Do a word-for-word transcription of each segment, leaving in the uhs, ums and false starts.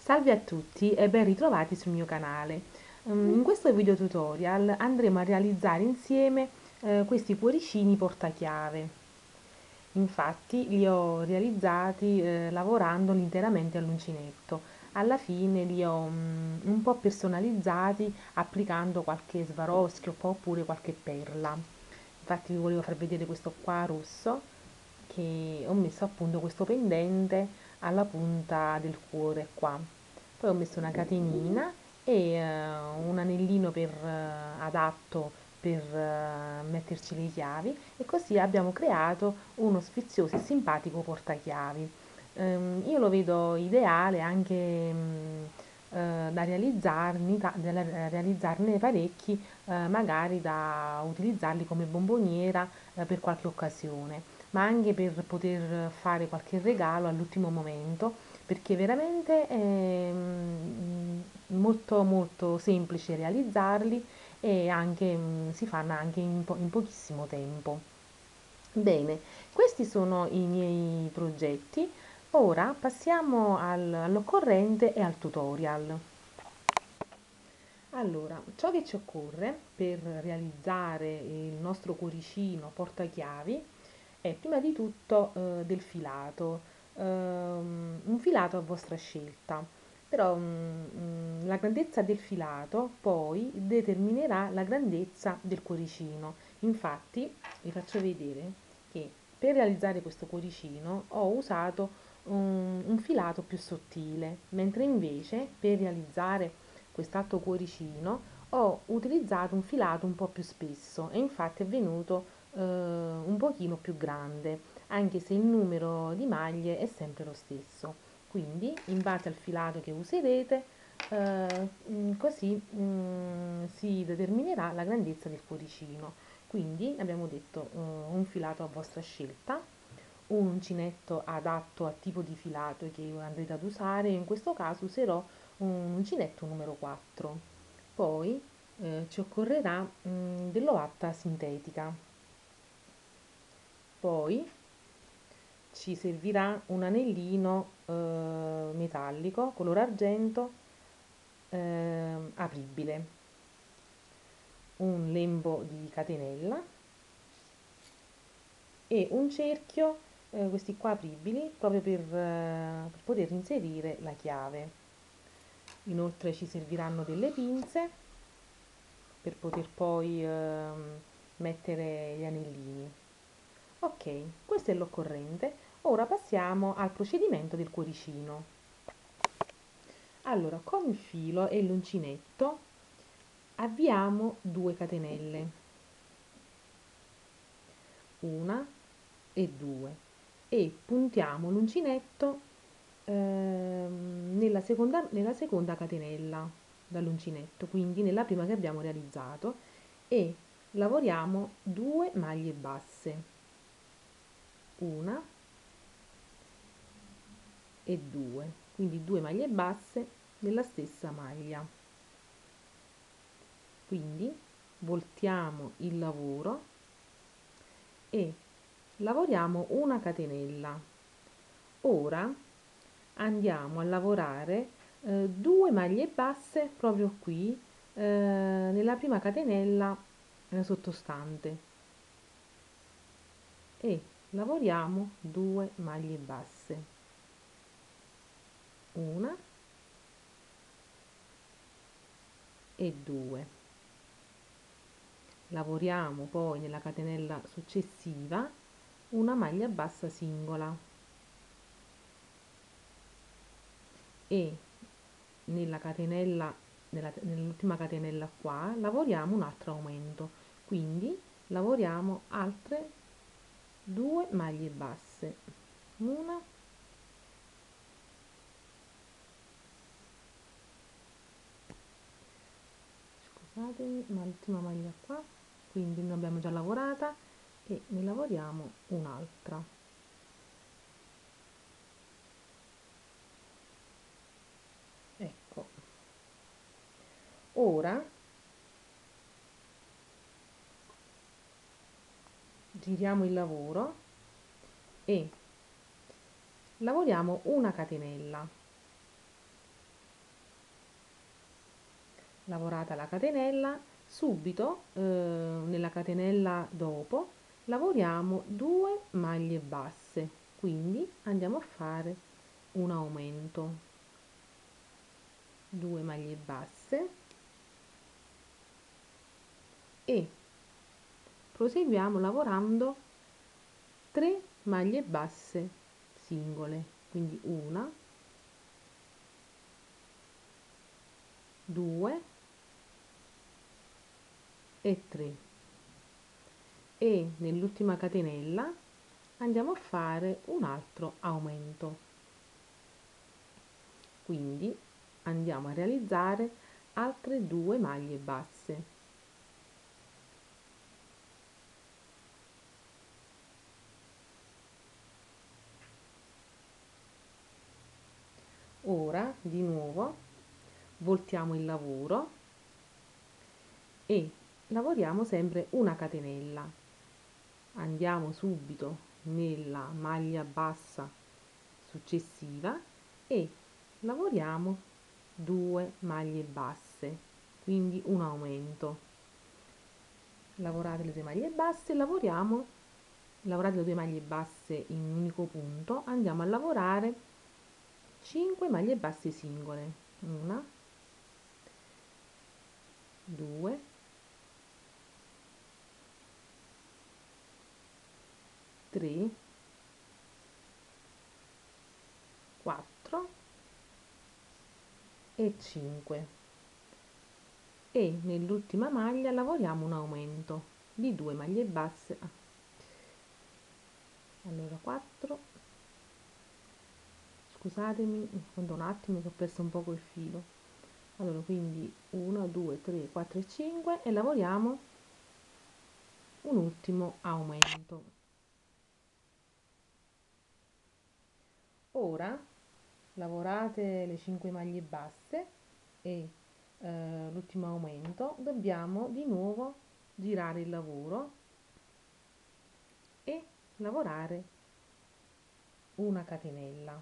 Salve a tutti e ben ritrovati sul mio canale. Mm, In questo video tutorial andremo a realizzare insieme eh, questi cuoricini portachiave. Infatti li ho realizzati eh, lavorando interamente all'uncinetto. Alla fine li ho mm, un po' personalizzati applicando qualche Swarovski oppure qualche perla. Infatti vi volevo far vedere questo qua rosso che ho messo appunto questo pendente alla punta del cuore qua. Poi ho messo una catenina e eh, un anellino per, eh, adatto per eh, metterci le chiavi e così abbiamo creato uno sfizioso e simpatico portachiavi. Ehm, io lo vedo ideale anche mm, eh, da realizzarne, da realizzarne parecchi, eh, magari da utilizzarli come bomboniera eh, per qualche occasione, ma anche per poter fare qualche regalo all'ultimo momento, perché veramente è mm, molto molto semplice realizzarli e anche, mm, si fanno anche in, po- in pochissimo tempo. Bene, questi sono i miei progetti. Ora passiamo al- all'occorrente e al tutorial. Allora, ciò che ci occorre per realizzare il nostro cuoricino portachiavi è prima di tutto eh, del filato, ehm, un filato a vostra scelta, però mm, mm, la grandezza del filato poi determinerà la grandezza del cuoricino. Infatti, vi faccio vedere che per realizzare questo cuoricino ho usato un, un filato più sottile, mentre invece per realizzare quest'altro cuoricino ho utilizzato un filato un po' più spesso e infatti è venuto eh, un pochino più grande, anche se il numero di maglie è sempre lo stesso. Quindi, in base al filato che userete, eh, mm, così mm, si determinerà la grandezza del cuoricino. Quindi abbiamo detto eh, un filato a vostra scelta, un uncinetto adatto al tipo di filato che andrete ad usare. In questo caso userò un uncinetto numero quattro. Poi eh, ci occorrerà mm, dell'ovatta sintetica. Poi ci servirà un anellino eh, metallico color argento eh, apribile, un lembo di catenella e un cerchio, eh, questi qua apribili, proprio per, eh, per poter inserire la chiave. Inoltre ci serviranno delle pinze per poter poi ehm, mettere gli anellini. Ok, questo è l'occorrente. Ora passiamo al procedimento del cuoricino. Allora, con il filo e l'uncinetto avviamo due catenelle, una e due, e puntiamo l'uncinetto ehm, nella seconda, nella seconda catenella dall'uncinetto, quindi nella prima che abbiamo realizzato, e lavoriamo due maglie basse, una e due, quindi due maglie basse nella stessa maglia. Quindi voltiamo il lavoro e lavoriamo una catenella. Ora andiamo a lavorare eh, due maglie basse proprio qui eh, nella prima catenella eh, sottostante e lavoriamo due maglie basse, una e due. Lavoriamo poi nella catenella successiva una maglia bassa singola e nella catenella nella- nell'ultima catenella qua lavoriamo un altro aumento, quindi lavoriamo altre due maglie basse, una scusatemi, ma l'ultima maglia qua, quindi ne abbiamo già lavorata e ne lavoriamo un'altra. Ecco, ora giriamo il lavoro e lavoriamo una catenella, lavorata la catenella, subito eh, nella catenella dopo lavoriamo due maglie basse, quindi andiamo a fare un aumento, due maglie basse e proseguiamo lavorando tre maglie basse singole, quindi una, due e tre, e nell'ultima catenella andiamo a fare un altro aumento, quindi andiamo a realizzare altre due maglie basse. Ora di nuovo voltiamo il lavoro e lavoriamo sempre una catenella, andiamo subito nella maglia bassa successiva e lavoriamo due maglie basse, quindi un aumento. Lavorate le due maglie basse, lavoriamo, lavorate le due maglie basse in un unico punto, andiamo a lavorare cinque maglie basse singole, una, due, tre, quattro e cinque, e nell'ultima maglia lavoriamo un aumento di due maglie basse, ah, allora quattro, scusatemi, conto un attimo che ho perso un poco il filo, allora quindi uno, due, tre, quattro e cinque, e lavoriamo un ultimo aumento. Ora lavorate le cinque maglie basse e eh, l'ultimo aumento, dobbiamo di nuovo girare il lavoro e lavorare una catenella.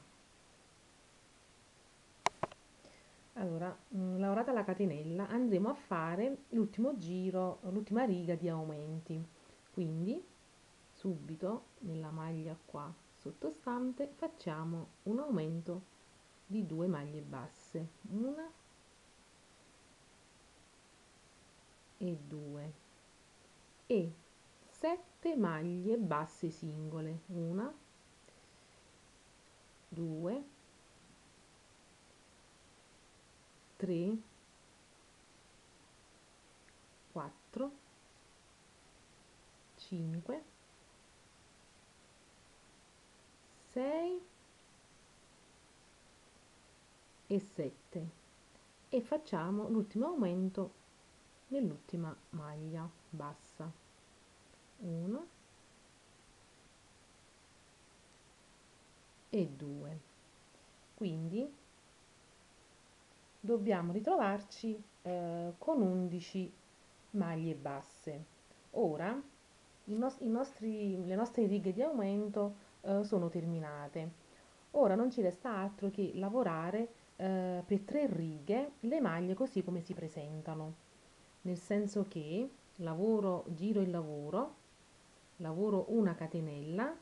Allora, mh, lavorata la catenella, andremo a fare l'ultimo giro, l'ultima riga di aumenti. Quindi, subito nella maglia qua sottostante facciamo un aumento di due maglie basse, una e due, e sette maglie basse singole, una, due, tre, quattro, cinque, sei e sette, e facciamo l'ultimo aumento nell'ultima maglia bassa, uno e due. Quindi dobbiamo ritrovarci eh, con undici maglie basse. Ora i nos- i nostri- le nostre righe di aumento eh, sono terminate. Ora non ci resta altro che lavorare eh, per tre righe le maglie così come si presentano, nel senso che lavoro, giro il lavoro, lavoro una catenella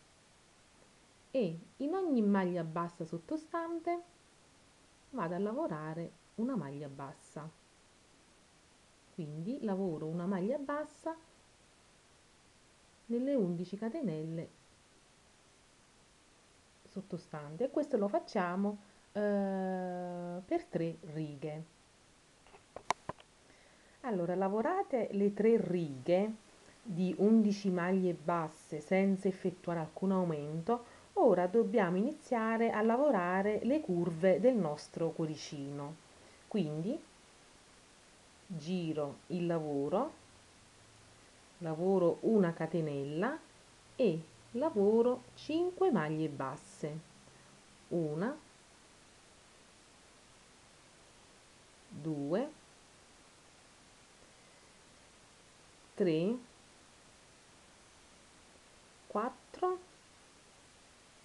e in ogni maglia bassa sottostante vado a lavorare una maglia bassa. Quindi lavoro una maglia bassa nelle undici catenelle sottostanti, e questo lo facciamo eh, per tre righe. Allora, lavorate le tre righe di undici maglie basse senza effettuare alcun aumento. Ora dobbiamo iniziare a lavorare le curve del nostro cuoricino. Quindi giro il lavoro, lavoro una catenella e lavoro cinque maglie basse. Una, due, tre, quattro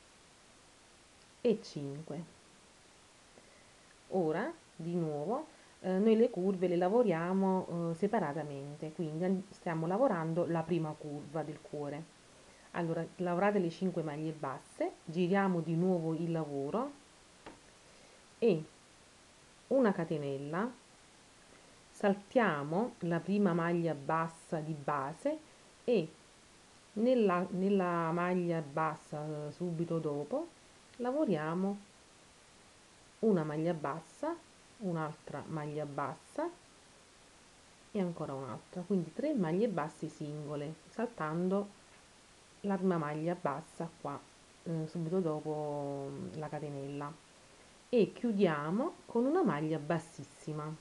e cinque. Ora di nuovo eh, noi le curve le lavoriamo eh, separatamente, quindi an- stiamo lavorando la prima curva del cuore. Allora, lavorate le cinque maglie basse, giriamo di nuovo il lavoro e una catenella, saltiamo la prima maglia bassa di base e nella, nella maglia bassa eh, subito dopo lavoriamo una maglia bassa, un'altra maglia bassa e ancora un'altra, quindi tre maglie basse singole, saltando la prima maglia bassa qua eh, subito dopo mm, la catenella e chiudiamo con una maglia bassissima.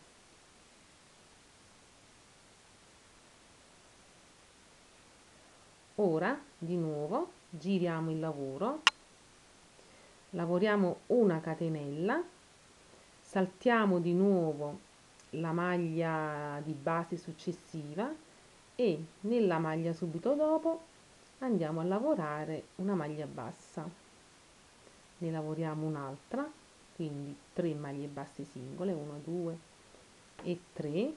Ora di nuovo giriamo il lavoro, lavoriamo una catenella, saltiamo di nuovo la maglia di base successiva e nella maglia subito dopo andiamo a lavorare una maglia bassa, ne lavoriamo un'altra, quindi tre maglie basse singole, uno, due e tre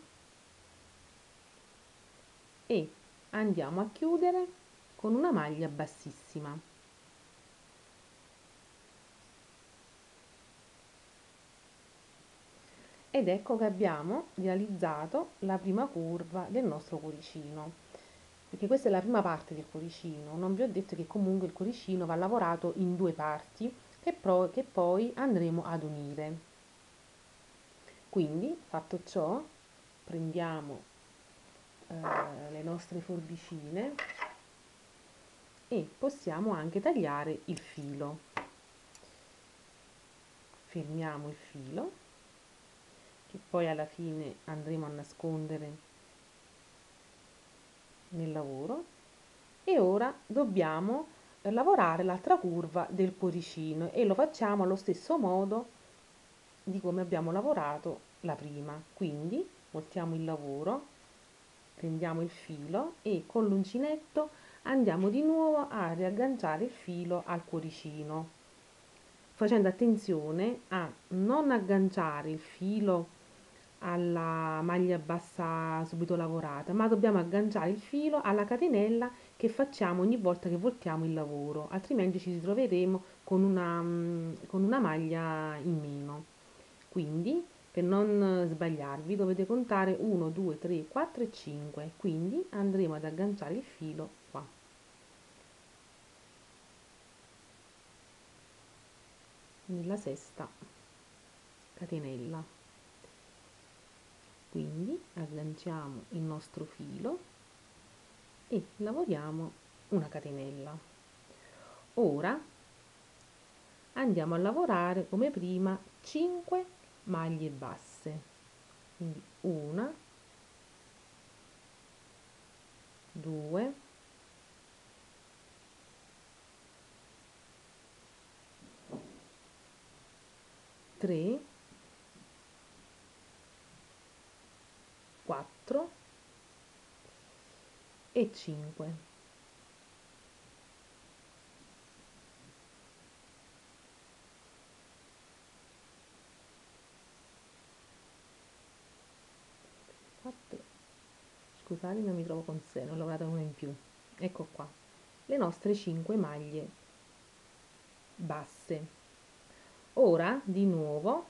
e andiamo a chiudere con una maglia bassissima. Ed ecco che abbiamo realizzato la prima curva del nostro cuoricino, perché questa è la prima parte del cuoricino. Non vi ho detto che comunque il cuoricino va lavorato in due parti che, pro- che poi andremo ad unire. Quindi, fatto ciò, prendiamo eh, le nostre forbicine e possiamo anche tagliare il filo. Fermiamo il filo, che poi alla fine andremo a nascondere nel lavoro. E ora dobbiamo eh, lavorare l'altra curva del cuoricino e lo facciamo allo stesso modo di come abbiamo lavorato la prima. Quindi voltiamo il lavoro, prendiamo il filo e con l'uncinetto andiamo di nuovo a riagganciare il filo al cuoricino, facendo attenzione a non agganciare il filo alla maglia bassa subito lavorata, ma dobbiamo agganciare il filo alla catenella che facciamo ogni volta che voltiamo il lavoro, altrimenti ci ritroveremo con una, mm, con una maglia in meno. Quindi, per non sbagliarvi, dovete contare uno, due, tre, quattro e cinque. Quindi andremo ad agganciare il filo qua, nella sesta catenella. Quindi agganciamo il nostro filo e lavoriamo una catenella. Ora andiamo a lavorare come prima cinque maglie basse, quindi una, due, tre, quattro e cinque. quattro. Scusate, non mi trovo con sé, ne ho lavorata una in più. Ecco qua, le nostre cinque maglie basse. Ora di nuovo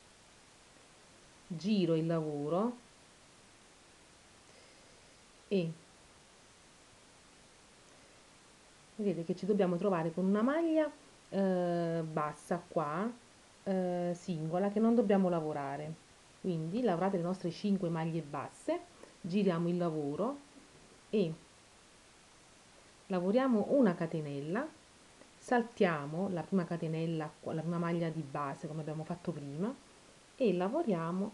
giro il lavoro e vedete che ci dobbiamo trovare con una maglia eh, bassa qua, eh, singola, che non dobbiamo lavorare. Quindi lavorate le nostre cinque maglie basse, giriamo il lavoro e lavoriamo una catenella, saltiamo la prima catenella, la prima maglia di base come abbiamo fatto prima e lavoriamo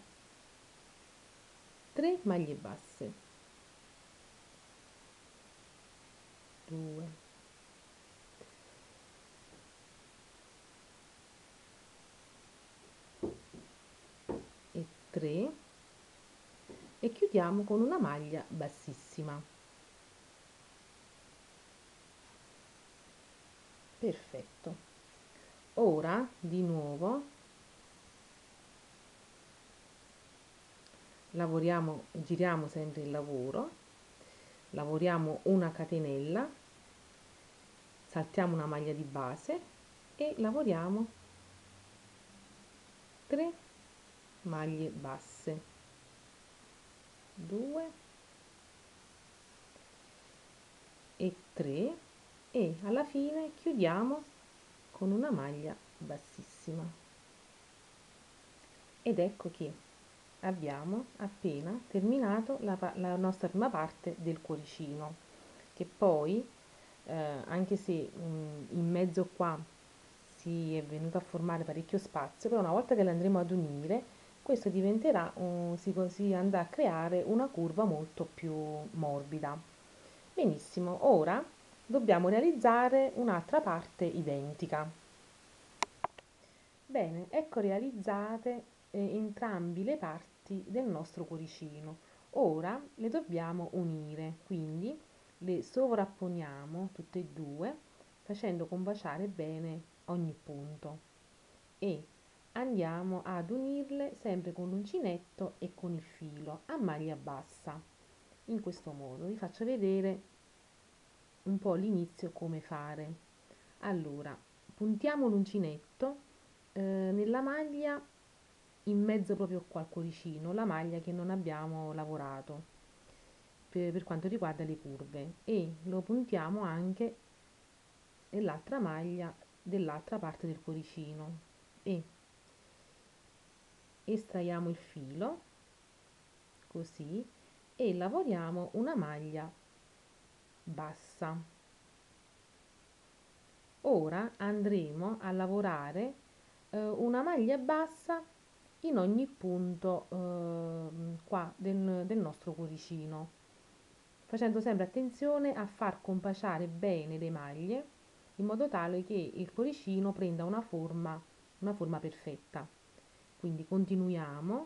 tre maglie basse, due e tre e chiudiamo con una maglia bassissima. Perfetto. Ora di nuovo lavoriamo, giriamo sempre il lavoro, lavoriamo una catenella, saltiamo una maglia di base e lavoriamo tre maglie basse, due e tre, e alla fine chiudiamo con una maglia bassissima. Ed ecco che abbiamo appena terminato la, la nostra prima parte del cuoricino, che poi eh, anche se mh, in mezzo qua si è venuto a formare parecchio spazio, però una volta che le andremo ad unire, questo diventerà, un, si, si andrà a creare una curva molto più morbida. Benissimo, ora dobbiamo realizzare un'altra parte identica. Bene, ecco realizzate eh, entrambi le parti del nostro cuoricino. Ora le dobbiamo unire, quindi le sovrapponiamo tutte e due facendo combaciare bene ogni punto e andiamo ad unirle sempre con l'uncinetto e con il filo a maglia bassa. In questo modo vi faccio vedere un po' l'inizio come fare. Allora, puntiamo l'uncinetto eh, nella maglia in mezzo proprio qua al cuoricino, la maglia che non abbiamo lavorato per, per quanto riguarda le curve, e lo puntiamo anche nell'altra maglia dell'altra parte del cuoricino e estraiamo il filo così e lavoriamo una maglia bassa. Ora andremo a lavorare eh, una maglia bassa in ogni punto eh, qua del, del nostro cuoricino, facendo sempre attenzione a far combaciare bene le maglie in modo tale che il cuoricino prenda una forma, una forma perfetta. Quindi continuiamo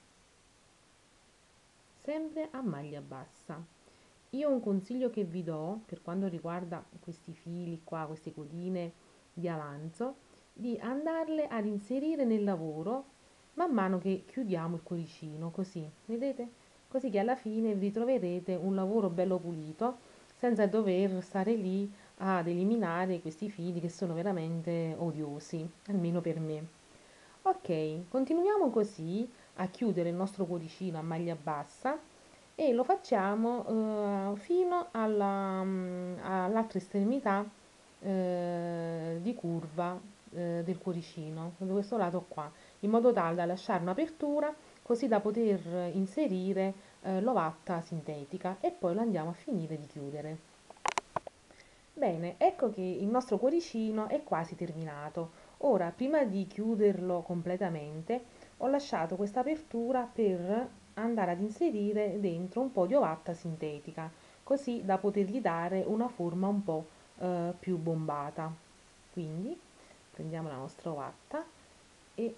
sempre a maglia bassa. Io un consiglio che vi do per quanto riguarda questi fili qua, queste codine di avanzo, di andarle ad inserire nel lavoro man mano che chiudiamo il cuoricino, così, vedete? Così che alla fine vi troverete un lavoro bello pulito senza dover stare lì ad eliminare questi fili che sono veramente odiosi, almeno per me. Ok, continuiamo così a chiudere il nostro cuoricino a maglia bassa e lo facciamo eh, fino alla, mm, all'altra estremità eh, di curva eh, del cuoricino, da questo lato qua, in modo tale da lasciare un'apertura così da poter inserire eh, l'ovatta sintetica e poi lo andiamo a finire di chiudere. Bene, ecco che il nostro cuoricino è quasi terminato. Ora, prima di chiuderlo completamente, ho lasciato questa apertura per andare ad inserire dentro un po' di ovatta sintetica, così da potergli dare una forma un po' eh, più bombata. Quindi prendiamo la nostra ovatta e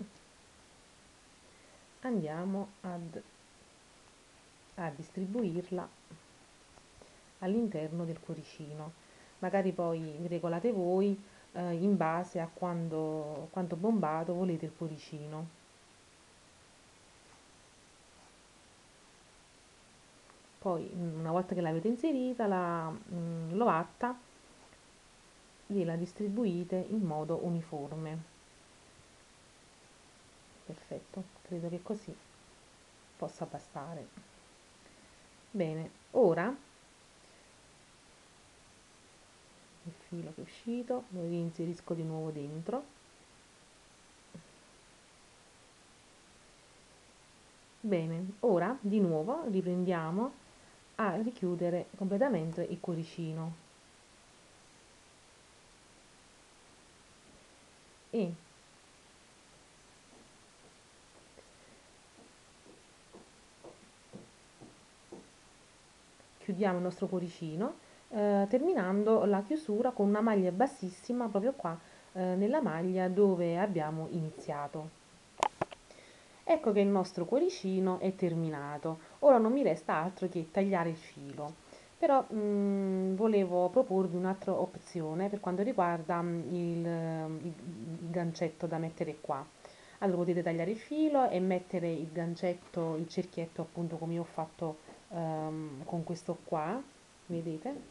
andiamo ad, a distribuirla all'interno del cuoricino. Magari poi regolate voi eh, in base a quando, quanto bombato volete il cuoricino. Poi una volta che l'avete inserita la, mm, l'ovatta gliela distribuite in modo uniforme. Perfetto, credo che così possa bastare. Bene, ora il filo che è uscito lo inserisco di nuovo dentro. Bene, ora di nuovo riprendiamo a richiudere completamente il cuoricino e chiudiamo il nostro cuoricino eh, terminando la chiusura con una maglia bassissima proprio qua eh, nella maglia dove abbiamo iniziato. Ecco che il nostro cuoricino è terminato. Ora non mi resta altro che tagliare il filo. Però mh, volevo proporvi un'altra opzione per quanto riguarda mh, il, il gancetto da mettere qua. Allora potete tagliare il filo e mettere il gancetto, il cerchietto appunto come io ho fatto ehm, con questo qua, vedete?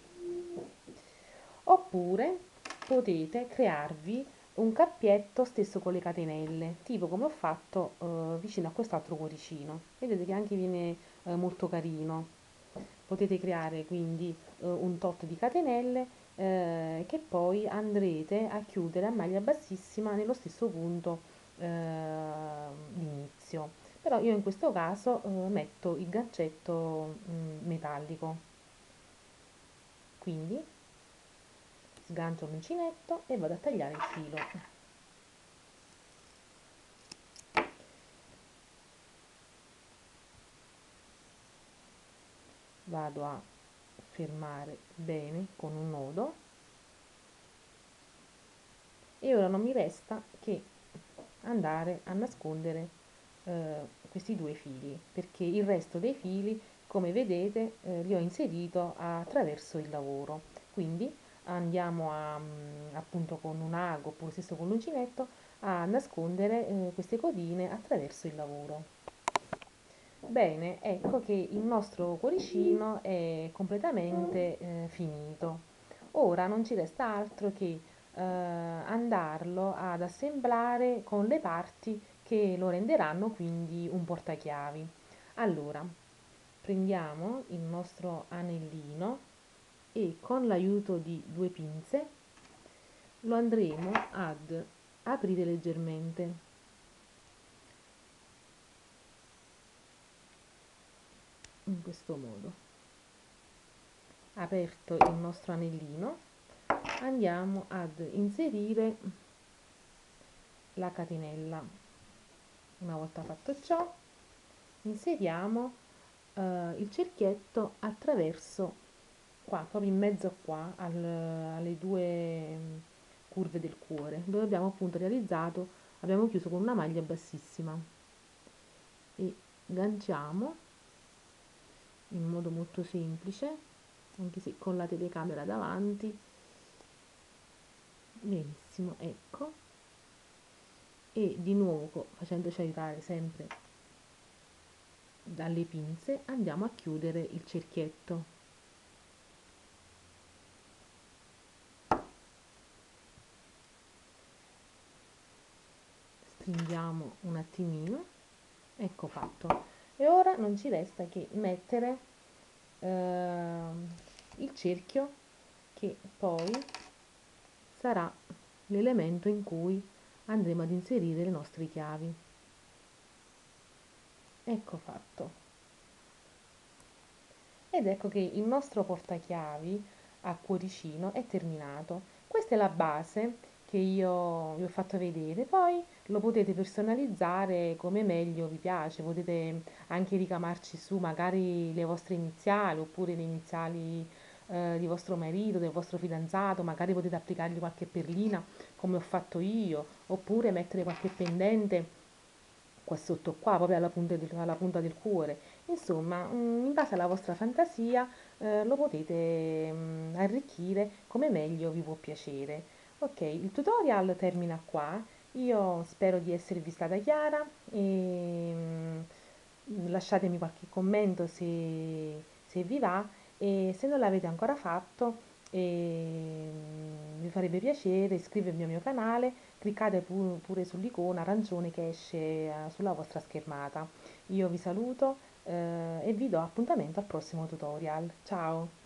Oppure potete crearvi un cappietto stesso con le catenelle, tipo come ho fatto eh, vicino a quest'altro cuoricino. Vedete che anche viene eh, molto carino. Potete creare quindi eh, un tot di catenelle eh, che poi andrete a chiudere a maglia bassissima nello stesso punto eh, d'inizio. Però io in questo caso eh, metto il gancetto mm, metallico, quindi sgancio l'uncinetto e vado a tagliare il filo. Vado a fermare bene con un nodo e ora non mi resta che andare a nascondere eh, questi due fili, perché il resto dei fili, come vedete, eh, li ho inserito attraverso il lavoro. Quindi andiamo a, mm, appunto con un ago oppure stesso con l'uncinetto a nascondere eh, queste codine attraverso il lavoro. Bene, ecco che il nostro cuoricino è completamente eh, finito. Ora non ci resta altro che eh, andarlo ad assemblare con le parti che lo renderanno quindi un portachiavi. Allora, prendiamo il nostro anellino e con l'aiuto di due pinze lo andremo ad aprire leggermente in questo modo. Aperto il nostro anellino, andiamo ad inserire la catenella. Una volta fatto ciò, inseriamo eh, il cerchietto attraverso qua, proprio in mezzo qua al, alle due mm, curve del cuore, dove abbiamo appunto realizzato, abbiamo chiuso con una maglia bassissima e ganciamo in modo molto semplice, anche se con la telecamera davanti. Benissimo, ecco, e di nuovo facendoci aiutare sempre dalle pinze andiamo a chiudere il cerchietto. Stringiamo un attimino, ecco fatto. E ora non ci resta che mettere eh, il cerchio che poi sarà l'elemento in cui andremo ad inserire le nostre chiavi. Ecco fatto. Ed ecco che il nostro portachiavi a cuoricino è terminato. Questa è la base che io vi ho fatto vedere, poi lo potete personalizzare come meglio vi piace, potete anche ricamarci su magari le vostre iniziali oppure le iniziali eh, di vostro marito, del vostro fidanzato, magari potete applicargli qualche perlina come ho fatto io, oppure mettere qualche pendente qua sotto qua, proprio alla punta del, alla punta del cuore. Insomma, mm, in base alla vostra fantasia eh, lo potete mm, arricchire come meglio vi può piacere. Ok, il tutorial termina qua. Io spero di esservi stata chiara e mm, lasciatemi qualche commento se, se vi va e se non l'avete ancora fatto e, mm, mi farebbe piacere iscrivervi al mio canale, cliccate pu- pure sull'icona arancione che esce eh, sulla vostra schermata. Io vi saluto eh, e vi do appuntamento al prossimo tutorial. Ciao!